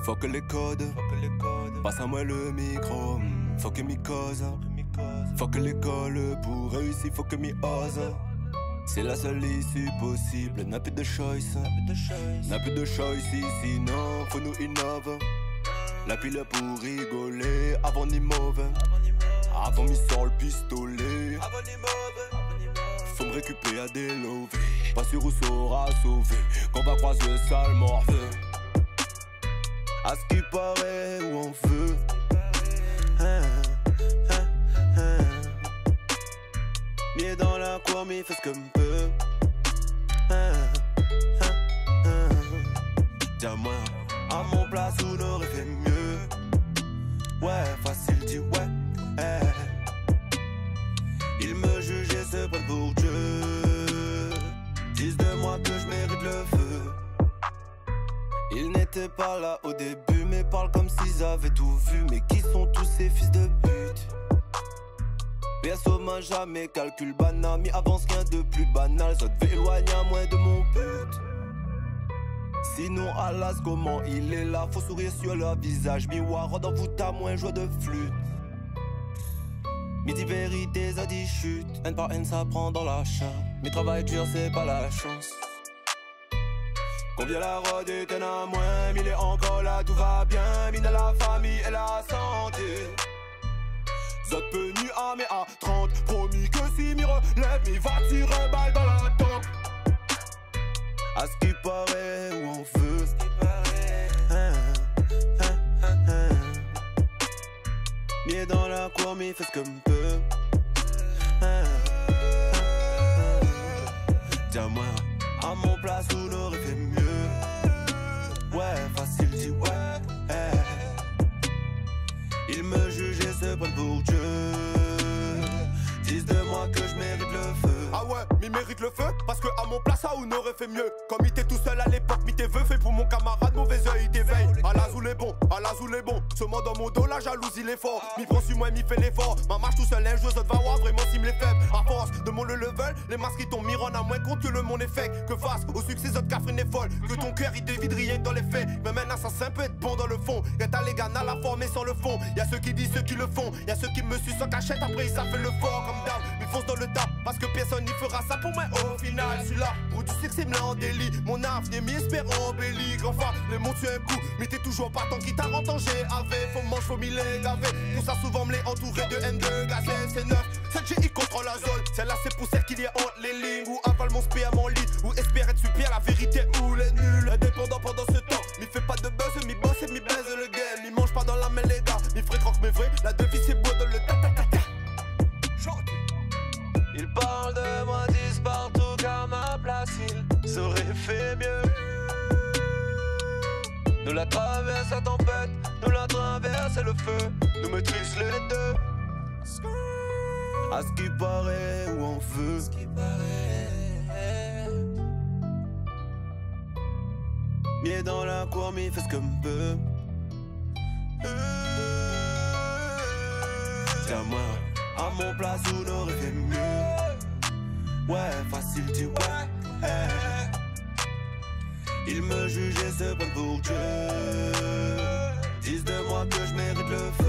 Fuck les codes, passe à moi le micro. Fuck mes causes, fuck l'école. Pour réussir, faut que m'y ose. C'est la seule issue possible, n'a plus de choice. N'a plus de choice ici, non, faut nous innover. La pile pour rigoler, avant ni mauvais. Avant m'y sort le pistolet. Faut me récupérer à des lovés. Pas sûr où saura sauver, qu'on va croiser ça le morveux. À ce qui paraît où on veut. Mieux dans la cour, mais fait ce que me peut. Dis-moi, à mon place, on aurait fait mieux. Ouais, facile, dis ouais. Ils me jugeaient, se prennent pour Dieu. Disent de moi que je mérite le feu. Ils n'étaient pas là au début, mais parlent comme s'ils avaient tout vu. Mais qui sont tous ces fils de pute? Perso m'a jamais calcul banal, mais avance rien de plus banal. Ça devait éloigner à moins de mon but. Sinon alas comment il est là, faut sourire sur leur visage. Miroir dans vous t'as moins joie de flûte. Midi vérité ça dit chute. Haine par haine ça prend dans la chair. Mais travail dur c'est pas la chance. Combien la rode est un à moins. Mais il est encore là tout va bien. Mine à la famille et la santé. Zot peu nu à mais à 30. Promis que si m'y relève, m'y va tirer balle dans la tempe. À ce qui paraît où on veut. Mieux dans la cour, mais fait ce que me peut. Dis-moi, à mon place, on aurait fait mieux. Ouais, facile, dis ouais. Ils me jugeaient, se prennent pour Dieu. Disent de moi que je mérite le feu. Ah ouais, m'y mérite le feu. Parce que à mon place, ça on aurait fait mieux. Comme il était tout seul à l'époque, m'y t'es veuf. Fait pour mon camarade, mauvais oeil, il t'éveille. À la zoule est bon, à la zoule est bon. Seulement dans mon dos, la jalousie il est fort. M'y prend sur moi, m'y fait l'effort. Ma marche tout seul, un jeu, ça va voir vraiment si m'les faibles. À force de mon le level, les masques qui tombent, m'y rendent à moins compte que le monde est fake. Que face au succès, autres Catherine est folle. Que ton cœur il dévide rien que dans les faits. Mais maintenant, ça peut être bon dans le fond. Y'a t'as les gars, à la forme et sans le fond. Y'a ceux qui disent, ceux qui le font. Y'a ceux qui me sucent sans cachette, après ça fait le fort comme d'hab. M'y fonce dans le tas, parce que personne n'y fera ça pour moi au final. Celui-là, pour du succès, me en délit. Mon avenir, m'y espère embelli. Enfin, les mots tu un coup, mais t'es toujours pas tant qui t'a entendu. Faut manger, faut m'y les gaver. Tout ça souvent me les entouré de N2 gazelle, c'est neuf. Cette GI contrôle la zone. Celle-là, c'est pour celle qu'il y a entre les lignes. Ou avale mon spé à mon lit. Ou espère être super, la vérité ou les nuls. Indépendant pendant ce temps. M'y fait pas de buzz, m'y bosse et m'y baise le game. M'y mange pas dans la main, les gars. M'y ferait croque mes vrais. La devise, c'est beau dans le ta-ta-ta-ta. Ils parlent de moi, disent partout qu'à ma place ils auraient fait mieux. Nous la traverse la tempête, nous la traverse le feu. Nous maîtrisent les deux. À ce qui paraît où on veut. Mieux dans la cour, mais fait ce que me peut. Tiens-moi, à mon place, on aurait fait mieux. Ouais, facile, dis ouais. Ils me jugeaient, se prennent pour Dieu. Disent de moi que je mérite le feu.